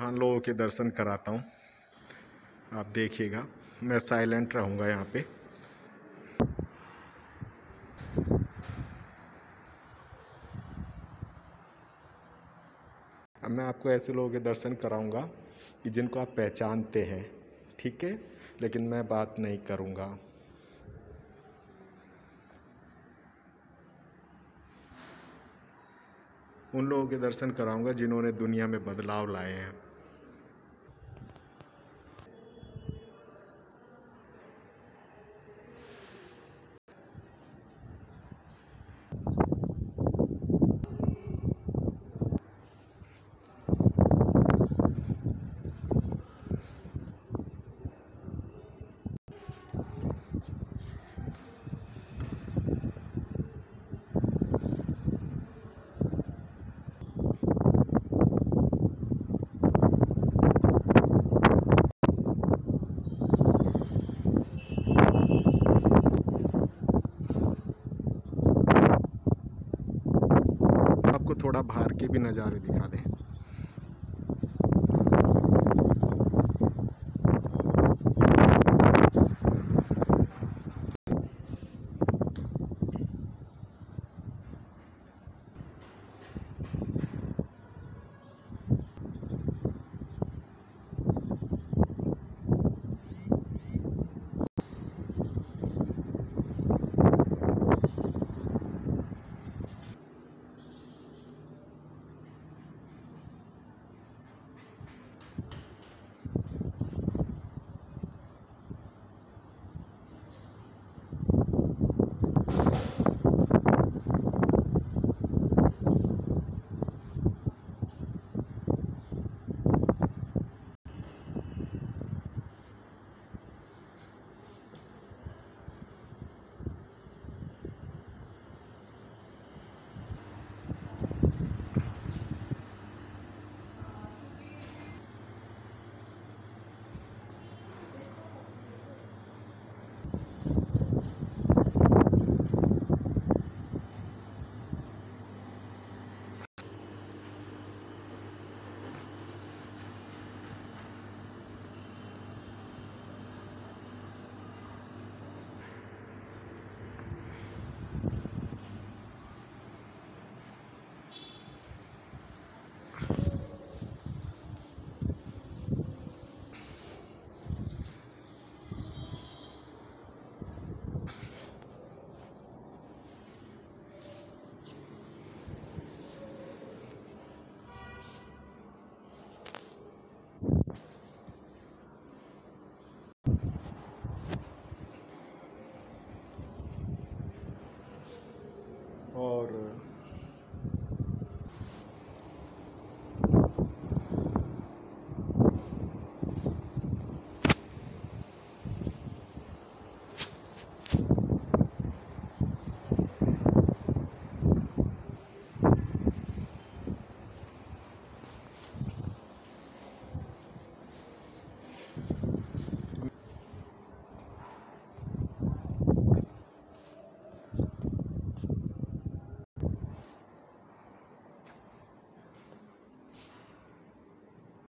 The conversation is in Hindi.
महान लोगों के दर्शन कराता हूँ। आप देखिएगा, मैं साइलेंट रहूँगा यहाँ पे। अब मैं आपको ऐसे लोगों के दर्शन कराऊंगा कि जिनको आप पहचानते हैं, ठीक है, लेकिन मैं बात नहीं करूंगा। उन लोगों के दर्शन कराऊंगा जिन्होंने दुनिया में बदलाव लाए हैं। आपको थोड़ा बाहर के भी नज़ारे दिखा दें।